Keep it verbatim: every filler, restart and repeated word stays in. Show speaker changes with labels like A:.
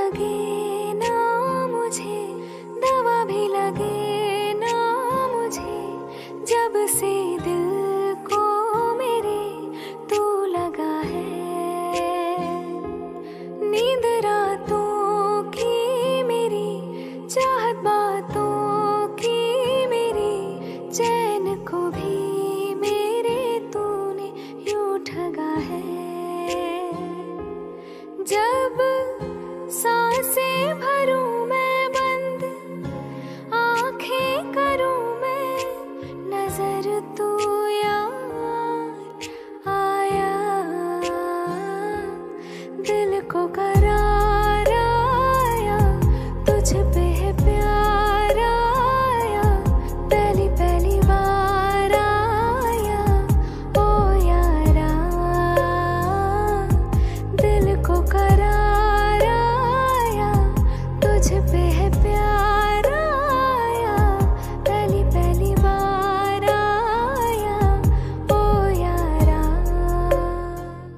A: लगे ना मुझे, दवा भी लगे ना मुझे, जब से दिल को मेरे तू लगा है। नींद रातों की मेरी, चाहत बातों की मेरी, चैन को भी मेरे तूने यूं ठगा है। जब सांसें भरूं मैं बंद, आंखें करूं मैं, नजर तू यार आया, दिल को करार आया, तुझ पे है प्यार आया, पहली पहली बार आया ओ यारा, दिल को करार आया, तुझ पे है